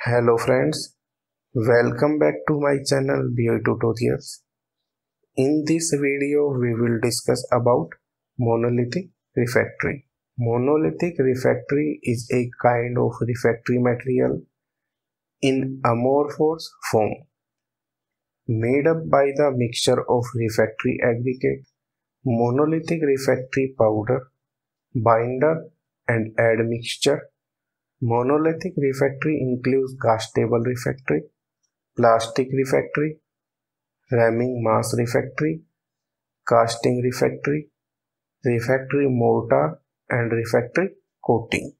Hello friends, welcome back to my channel BI Tutorials. In this video we will discuss about monolithic refractory. Monolithic refractory is a kind of refractory material in amorphous form made up by the mixture of refractory aggregate, monolithic refractory powder, binder and admixture. Monolithic refractory includes castable refractory, plastic refractory, ramming mass refractory, casting refractory, refractory mortar and refractory coating.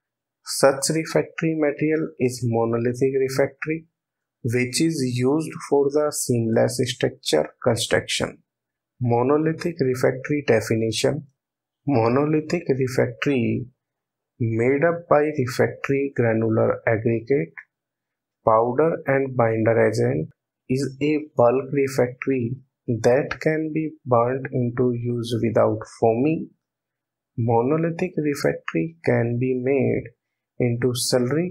Such refractory material is monolithic refractory, which is used for the seamless structure construction. Monolithic refractory definition: monolithic refractory made up by refractory granular aggregate, powder and binder agent is a bulk refractory that can be burnt into use without foaming. Monolithic refractory can be made into slurry,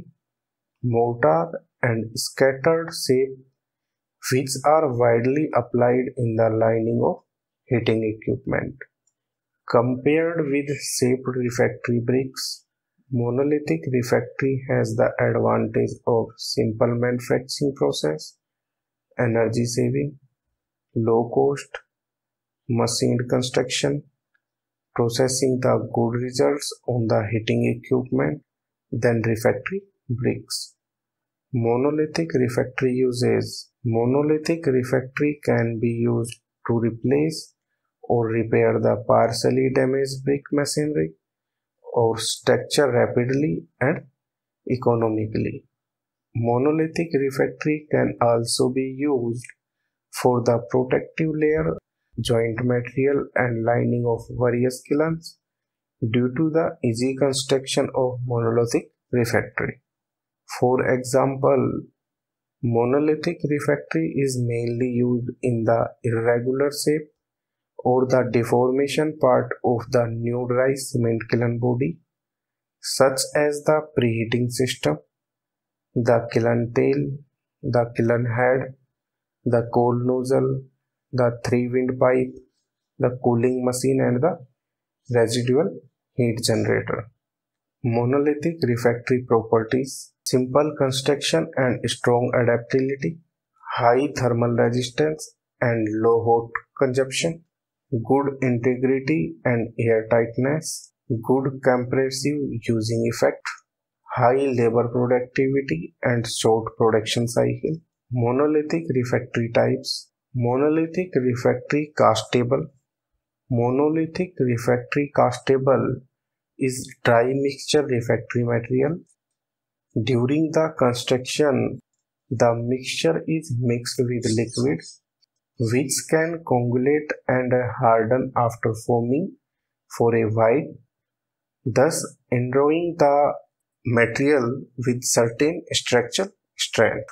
mortar and scattered shape, which are widely applied in the lining of heating equipment. Compared with shaped refractory bricks, monolithic refractory has the advantage of simple manufacturing process, energy saving, low cost, machined construction, processing the good results on the heating equipment than refractory bricks. Monolithic refractory uses: monolithic refractory can be used to replace or repair the partially damaged brick machinery or structure rapidly and economically. Monolithic refractory can also be used for the protective layer, joint material and lining of various kilns due to the easy construction of monolithic refractory. For example, monolithic refractory is mainly used in the irregular shape or the deformation part of the new dry cement kiln body, such as the preheating system, the kiln tail, the kiln head, the coal nozzle, the three-wind pipe, the cooling machine and the residual heat generator. Monolithic refractory properties: simple construction and strong adaptability, high thermal resistance and low hot consumption, good integrity and air tightness, good compressive using effect, high labor productivity and short production cycle. Monolithic refractory types: monolithic refractory castable. Monolithic refractory castable is dry mixture refractory material. During the construction, the mixture is mixed with liquid, which can coagulate and harden after foaming for a while, thus endowing the material with certain structural strength.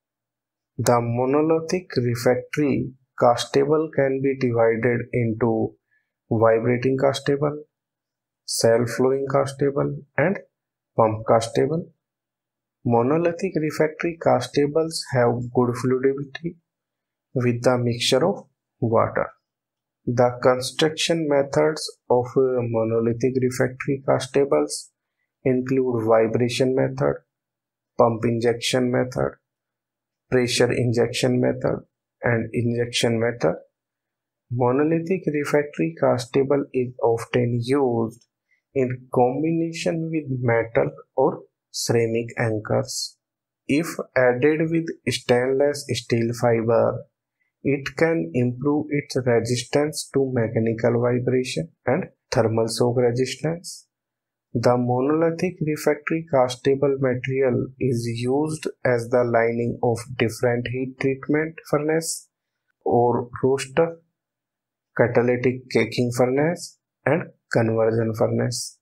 The monolithic refractory castable can be divided into vibrating castable, self-flowing castable and pump castable. Monolithic refractory castables have good fluidity with the mixture of water. The construction methods of monolithic refractory castables include vibration method, pump injection method, pressure injection method and injection method. Monolithic refractory castable is often used in combination with metal or ceramic anchors. If added with stainless steel fiber, it can improve its resistance to mechanical vibration and thermal shock resistance. The monolithic refractory castable material is used as the lining of different heat treatment furnace or roaster, catalytic caking furnace and conversion furnace.